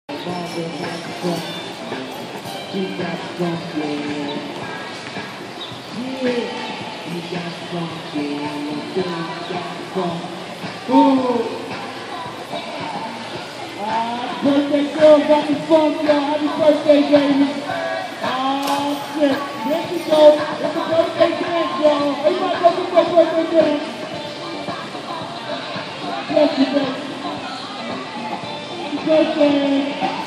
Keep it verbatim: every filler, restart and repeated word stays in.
You got something, yeah, you got something, you got something. Ooh. Ah, birthday girl got me funk, y'all. Happy birthday, baby. Ah, shit. Here she goes. It's a birthday dance, y'all. Everybody go get that birthday dance. Bless you, baby. Happy birthday.